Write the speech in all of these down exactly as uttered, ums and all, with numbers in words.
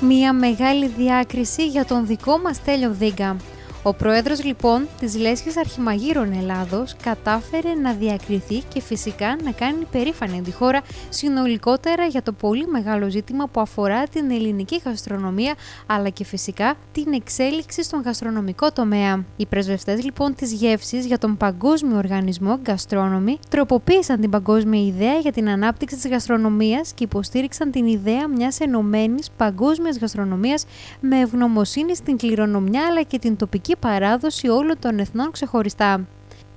Μία μεγάλη διάκριση για τον δικό μας Στέλιο Δίγκα. Ο πρόεδρος λοιπόν της Λέσχης Αρχιμαγείρων Ελλάδος κατάφερε να διακριθεί και φυσικά να κάνει περήφανη τη χώρα συνολικότερα για το πολύ μεγάλο ζήτημα που αφορά την ελληνική γαστρονομία αλλά και φυσικά την εξέλιξη στον γαστρονομικό τομέα. Οι πρεσβευτές λοιπόν της γεύσης για τον Παγκόσμιο Οργανισμό Gastronomy τροποποίησαν την παγκόσμια ιδέα για την ανάπτυξη της γαστρονομίας και υποστήριξαν την ιδέα μιας ενωμένης παγκόσμιας γαστρονομίας με ευγνωμοσύνη στην κληρονομιά αλλά και την τοπική παράδοση όλων των εθνών ξεχωριστά.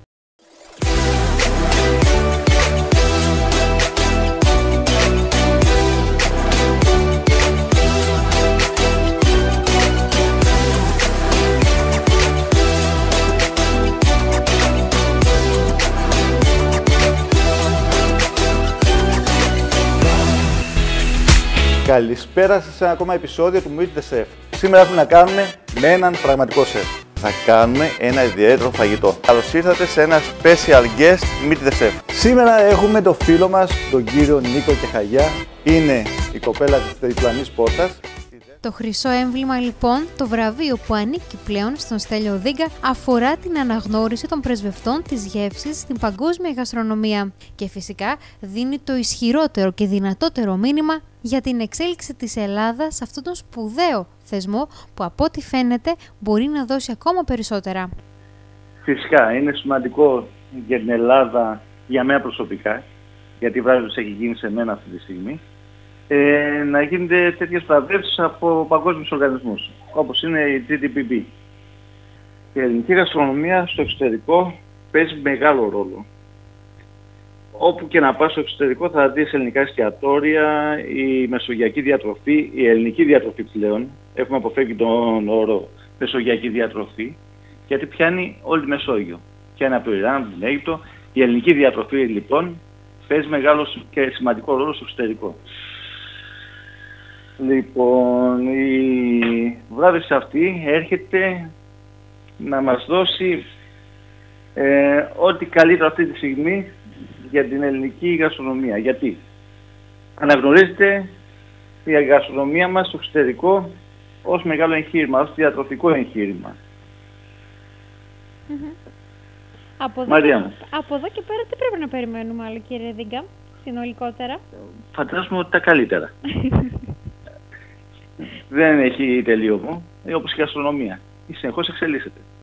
Καλησπέρα σας σε ένα ακόμα επεισόδιο του Meet the Chef. Σήμερα έχουμε να κάνουμε με έναν πραγματικό σεφ. Θα κάνουμε ένα ιδιαίτερο φαγητό. Καλώς ήρθατε σε ένα special guest Meet the Chef. Σήμερα έχουμε το φίλο μας, τον κύριο Νίκο Κεχαγιά. Είναι η κοπέλα της διπλανής πόρτας. Το χρυσό έμβλημα λοιπόν, το βραβείο που ανήκει πλέον στον Στέλιο Δίγκα, αφορά την αναγνώριση των πρεσβευτών της γεύσης στην παγκόσμια γαστρονομία και φυσικά δίνει το ισχυρότερο και δυνατότερο μήνυμα για την εξέλιξη της Ελλάδας σε αυτόν τον σπουδαίο θεσμό που από ό,τι φαίνεται μπορεί να δώσει ακόμα περισσότερα. Φυσικά είναι σημαντικό για την Ελλάδα, για μένα προσωπικά, γιατί η βράβειος έχει γίνει σε μένα αυτή τη στιγμή, Ε, να γίνονται τέτοιες βραβεύσεις από παγκόσμιους οργανισμούς, όπως είναι η τζι ντι πι μπι. Η ελληνική γαστρονομία στο εξωτερικό παίζει μεγάλο ρόλο. Όπου και να πας στο εξωτερικό θα δεις ελληνικά εστιατόρια, η μεσογειακή διατροφή, η ελληνική διατροφή πλέον. Έχουμε αποφεύγει τον όρο μεσογειακή διατροφή, γιατί πιάνει όλη τη Μεσόγειο. Πιάνει από το Ιράν, την Αίγυπτο. Η ελληνική διατροφή λοιπόν παίζει μεγάλο και σημαντικό ρόλο στο εξωτερικό. Λοιπόν, η βράβευση αυτή έρχεται να μας δώσει ε, ό,τι καλύτερο αυτή τη στιγμή για την ελληνική γαστρονομία. Γιατί αναγνωρίζεται η γαστρονομία μας στο εξωτερικό ως μεγάλο εγχείρημα, ως διατροφικό εγχείρημα. Mm-hmm. Από, εδώ, από εδώ και πέρα τι πρέπει να περιμένουμε άλλο, κύριε Δίγκα, συνολικότερα? Φαντάζομαι ότι τα καλύτερα. Δεν έχει τελείωμα, όπως η γαστρονομία. Συνεχώς εξελίσσεται.